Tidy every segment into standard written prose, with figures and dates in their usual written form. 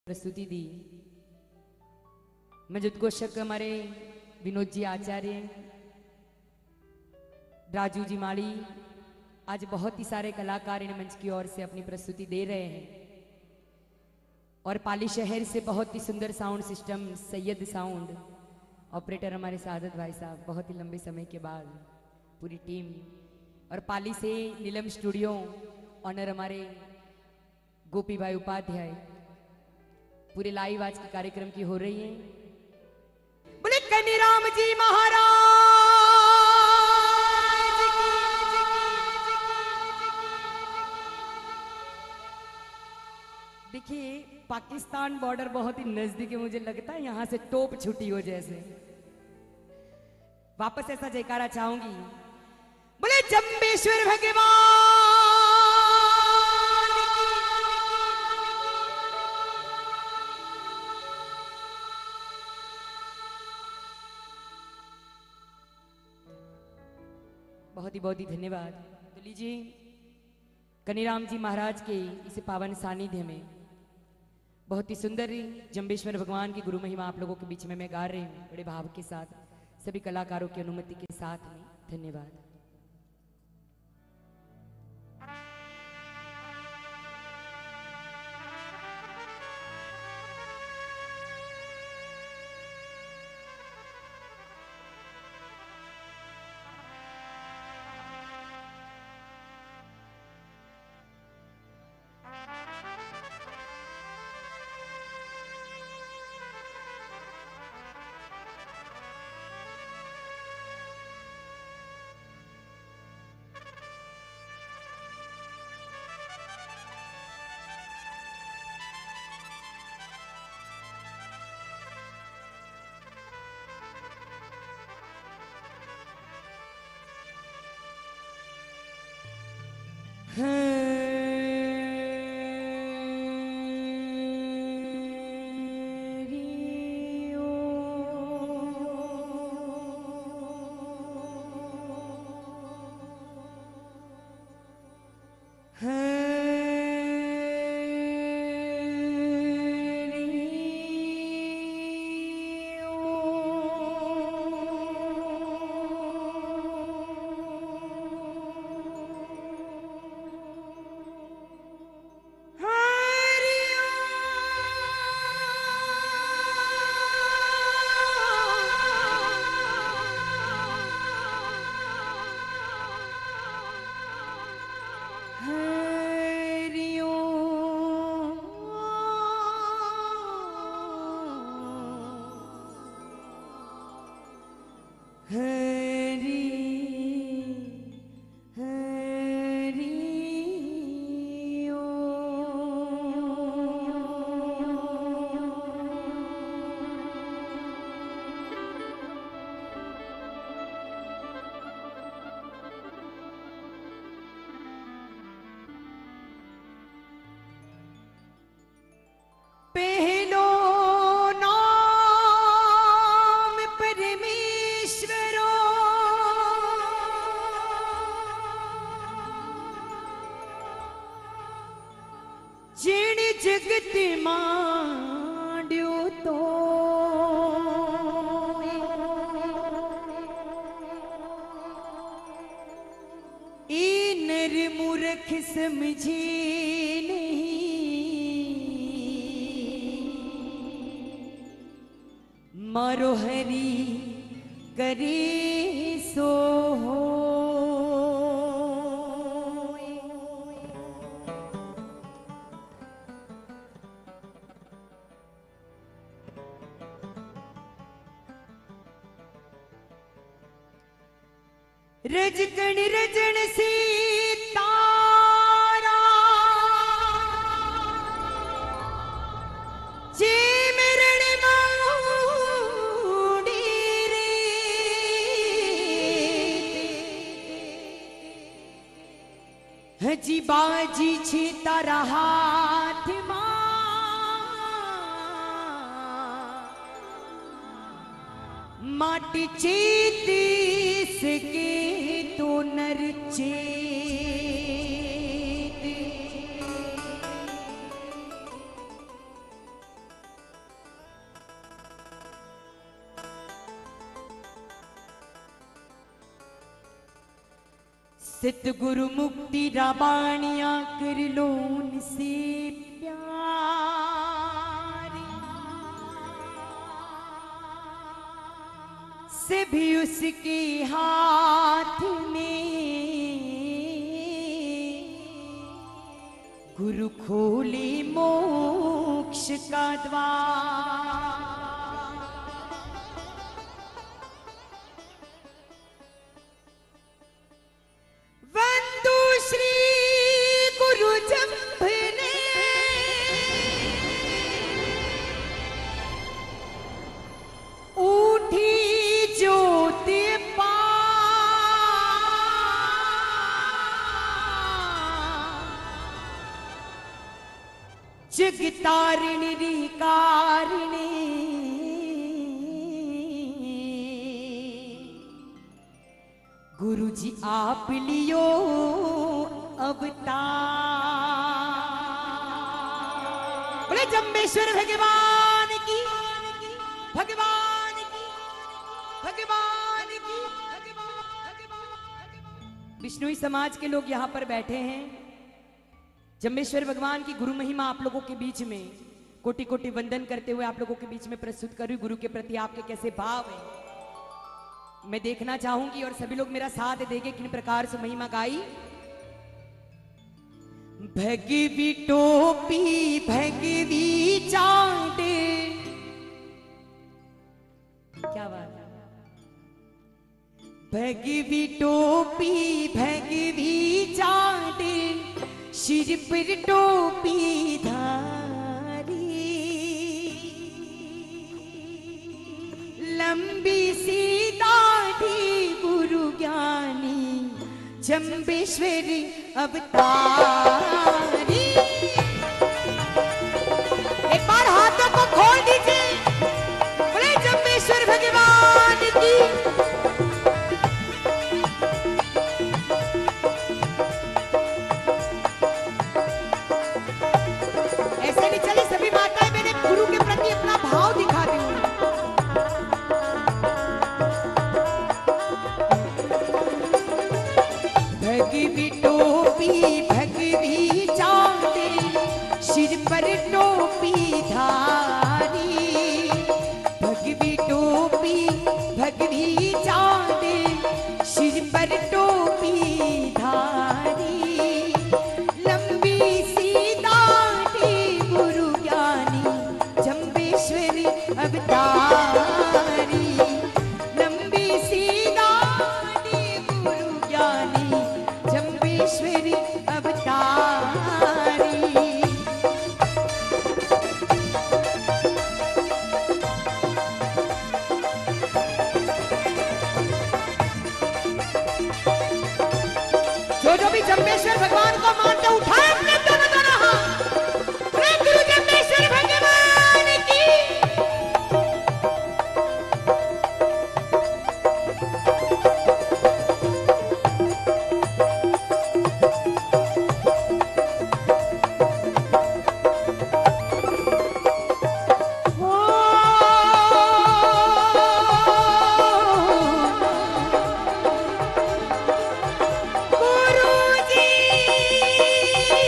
प्रस्तुति दी। मैं उद्घोषक हमारे विनोद जी आचार्य, राजू जी माड़ी, आज बहुत ही सारे कलाकार इन मंच की ओर से अपनी प्रस्तुति दे रहे हैं। और पाली शहर से बहुत ही सुंदर sound system Syed sound operator हमारे सादत भाई साहब, बहुत ही लंबे समय के बाद पूरी टीम। और पाली से नीलम स्टूडियो ऑनर हमारे गोपी भाई उपाध्याय, पूरे लाइव आज के कार्यक्रम की हो रही है। बोले कनीराम जी महाराज की। देखिए पाकिस्तान बॉर्डर बहुत ही नजदीक है, मुझे लगता है यहां से टोप छुट्टी हो जैसे। वापस ऐसा जयकारा चाहूंगी, बोले जम्बेश्वर भगवान। बहुत ही धन्यवाद। तो लीजिए कनीराम जी महाराज के इस पावन सानिध्य में बहुत ही सुंदर जम्बेश्वर भगवान की गुरु महिमा आप लोगों के बीच में मैं गा रही हूँ, बड़े भाव के साथ, सभी कलाकारों की अनुमति के साथ में। धन्यवाद। जगत मांड्यो तो ई नर मूर्ख समझे नहीं, मारो हरि करे सो हो। रजकण रजन से तारा चेमरण माऊड़ी रे, हजी बाजी छे तारा हाथ माटी चेती सके तो नर चेत। सतगुरु मुक्ति राबाणिया कर लो उनसे प्यार, से भी उसके हाथ में गुरु खोले मोक्ष का द्वार। वंदु श्री गुरु जंभने उठी ज्योति पा, जगतारिणी रिकारिणी गुरु जी आप लियो अवतार। बोले जम्बेश्वर भगवान की, भगवान की, भगवान की। बिश्नोई समाज के लोग यहाँ पर बैठे हैं। जम्बेश्वर भगवान की गुरु महिमा आप लोगों के बीच में कोटि कोटि वंदन करते हुए आप लोगों के बीच में प्रस्तुत कर रही हूं। गुरु के प्रति आपके कैसे भाव हैं मैं देखना चाहूंगी, और सभी लोग मेरा साथ देंगे किन प्रकार से महिमा गाई। भगवी टोपी भगवी चांद, क्या बात है। भगवी टोपी भगवी चांद, सिर पर टोपी धारी, लंबी सी दाढ़ी गुरु ज्ञानी जम्बेश्वरी अवतारी। एक बार हाथों को खोल दीजिए, बोले जम्बेश्वर भगवान की। ऐसे नहीं चले, सभी माताएं मैंने गुरु के प्रति अपना भाव दिखा दी। भगवी टोपी भगवी चांद, सिर पर टोपी धारी, भगवी टोपी भगवी चांद, सिर पर टोपी धारी, लंबी सी दाढ़ी गुरु ज्ञानी जम्बेश्वरी अवतारी, लंबी सी दाढ़ी गुरु ज्ञानी जम्बेश्वरी अवतारी। जो भी जम्बेश्वर भगवान को मानते उठाए अपने दोनों दोनों हाथ, गुरु जम्बेश्वर भगवान की। गुरु जी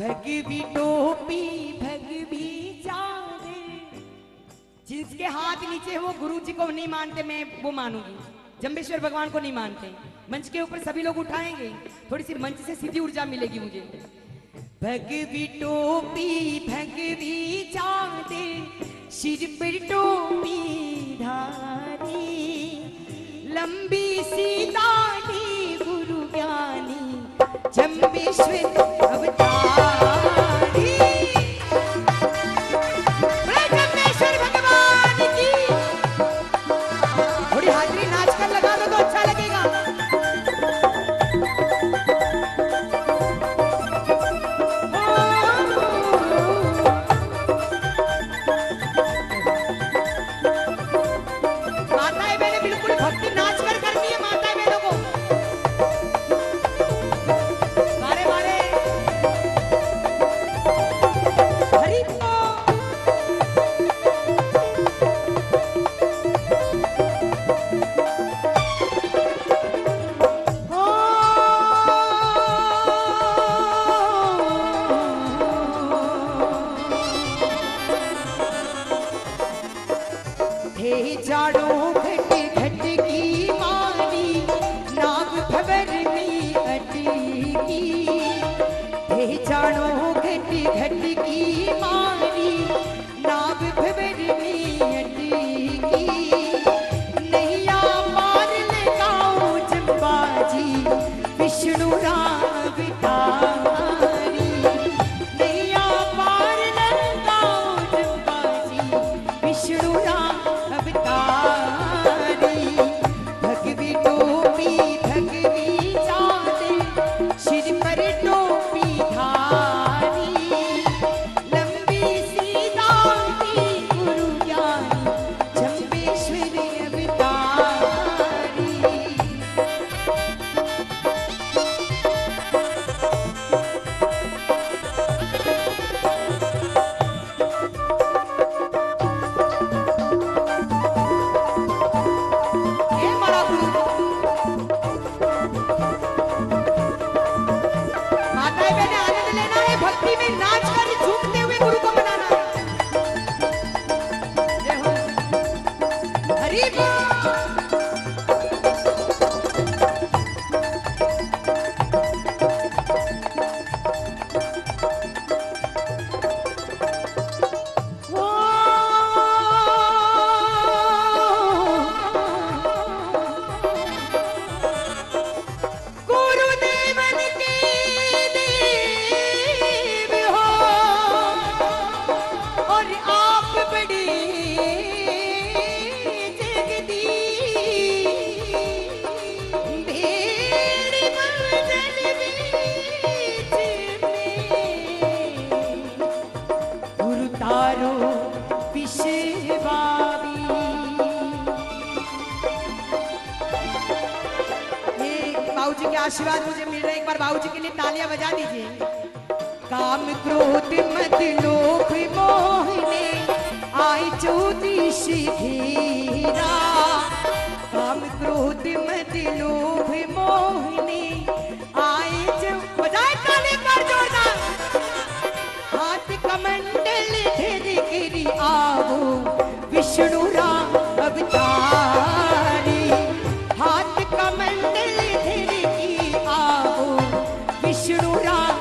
भगवी टोपी भगवी चादर, जिसके हाथ नीचे है वो गुरु जी को नहीं मानते, मैं वो मानूंगी। जम्बेश्वर भगवान को नहीं मानते। मंच के ऊपर सभी लोग उठाएंगे, थोड़ी सी मंच से सीधी ऊर्जा मिलेगी मुझे। भगवी टोपी भगवी चादर, सिर पर टोपी धारी, लंबी सी दाढ़ी गुरु ज्ञानी जम्बेश्वर अवतारी। जम्बेश्वर भगवान की थोड़ी हाजरी नाच कर लगा दो तो अच्छा लगेगा। माताएं बहनें बिल्कुल भक्ति नाच कर करनी है, माताएं बहनों को। मारे मारे हरि बोल। हे जाड़ो घट घट की मारी, नाग भवर में अटकी। हे जाड़ो घट घट की मारी, नाग भवर में अटकी। नैया पार लगाओ जम्बाजी, विष्णु राम अवतारी। नैया पार लगाओ जम्बाजी, विष्णु राम अवतारी। भगवी टोपी भगवी चादर, सिर पर टोपी धारी, लंबी सी दाढ़ी गुरु ज्ञानी जम्बेश्वर अवतारी। हे मारा गुरु, माताएं बहनें आनंद लेना है, भक्ति में नाच कर झूमते हुए गुरु को मनाना है। जय हो हरि बोल। गुरुदेवन के देव हो और आप बड़े जगदीश। भेड़ बदन बीच में, गुरु तारो विश्वावी। बाबूजी के आशीर्वाद मुझे मिल रहे, एक बार बाबूजी के लिए तालियां बजा दीजिए। काम क्रोध मद लोभ मोह ने आए ज्योतिष घेरा। काम क्रोध मद लोभ मोह ने आए जो बजाए ताली पर जोरदार। हाथ कमंडल धर गिरी आओ विष्णु राम अवतारी। हाथ कमंडल धर की आओ विष्णु राम